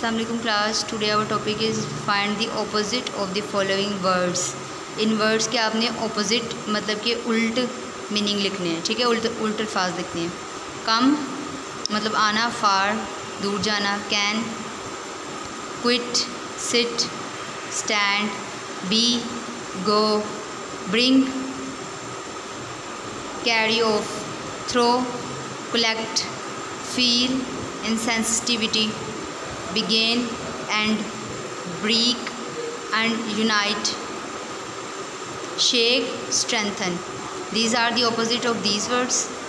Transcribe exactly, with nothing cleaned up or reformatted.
अस्सलाम वालेकुम class. Today our topic is find the opposite of the following words. इन words के आपने ऑपोजिट मतलब कि उल्ट मीनिंग लिखने हैं, ठीक है। उल्ट उल्ट अल्फाज लिखने हैं। कम मतलब आना, फार दूर जाना, can quit, sit, stand, be go, bring, carry off, throw, collect, feel, insensitivity, begin and break and unite, shake, strengthen. These are the opposite of these words.